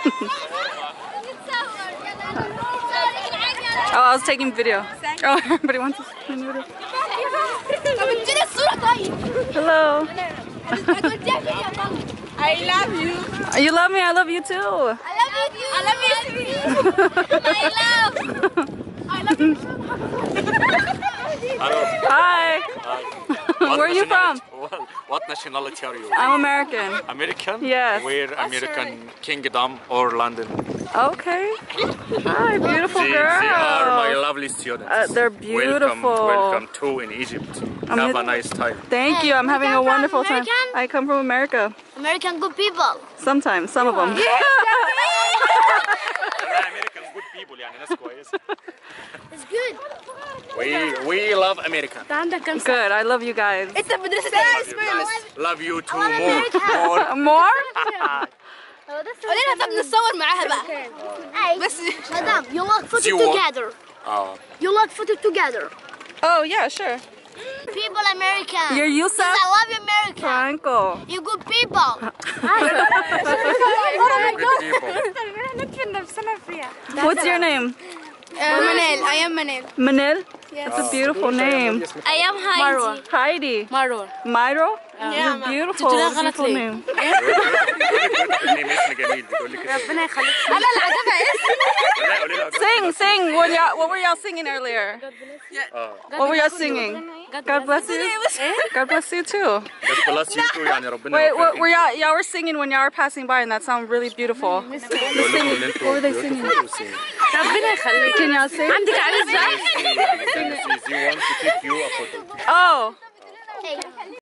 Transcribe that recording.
Oh, I was taking video. Oh, everybody wants to take video. Hello. I love you. You love me, I love you too. I love you. I love you. I love you. Hi. Where are you from? What nationality are you? I'm American. American? Yes. Where American Kingdom or London? Okay. Hi, beautiful girls. They are my lovely students. They're beautiful. Welcome to in Egypt. Have a nice time. Thank you. I'm having a wonderful time. American? I come from America. American good people. Sometimes, some of them. American good people, يعني ناس كويسة. It's good. We love America. Good. I love you guys. انت مدرسة Love you too more. More? قولنا طب نتصور معاها بقى. بس مدام you like photo together. You like photo together. Oh, yeah, sure. People American. You're Yusuf? I love you America. Franco. You good people. What's your name? Manel. I am Manel. Manil? That's a beautiful name. I am Heidi. Heidi. Marwa. Myro? You're beautiful. Beautiful name. ربنا يخليك. أنا اللي عجبها اسمي. Sing. What were y'all singing earlier? What were y'all singing? God bless you. God bless you too. God bless you too يعني ربنا. Wait, what were y'all were singing when y'all were passing by, and that sounded really beautiful. What were they singing? ربنا يخليك. Can y'all sing? عندك عريس جاي؟ They want to take you a photo. Oh.